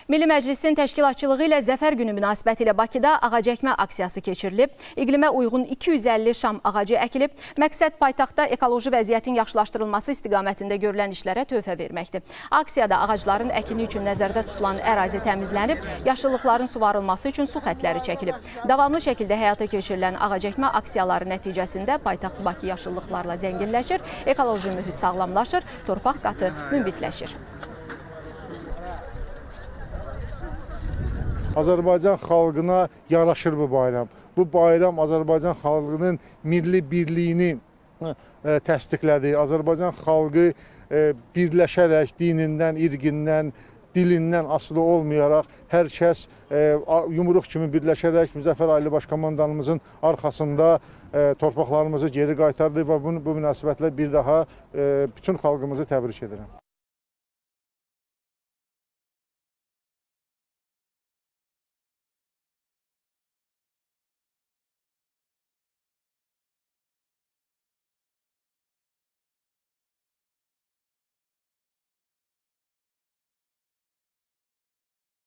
Milli Məclisin təşkilatçılığı ilə Zəfər günü münasibətilə Bakıda ağac əkmə aksiyası keçirilib. İqlimə uyğun 250 şam ağacı əkilib. Məqsəd paytaxtda ekoloji vəziyyətin yaxşılaşdırılması istiqamətində görülən işlərə töhfə verməkdir. Aksiyada ağacların əkini üçün nəzərdə tutulan ərazi təmizlənib, yaşıllıqların suvarılması üçün su xəttləri çəkilib. Davamlı şəkildə həyata keçirilən ağac əkmə aksiyaları nəticəsində paytaxt Bakı yaşıllıqlarla zənginləşir, ekoloji mühit sağlamlaşır, torpaq qatı münbitləşir. Azərbaycan xalqına yaraşır bu bayram. Bu bayram Azərbaycan xalqının milli birliyini təsdiqlədi. Azərbaycan xalqı birləşərək dinindən, irqindən, dilindən asılı olmayaraq hər kəs yumruq kimi birləşərək Müzəffər Ali Baş Komandanımızın arxasında torpaqlarımızı geri qaytardı və bu münasibətlə bir daha bütün xalqımızı təbrik edirəm.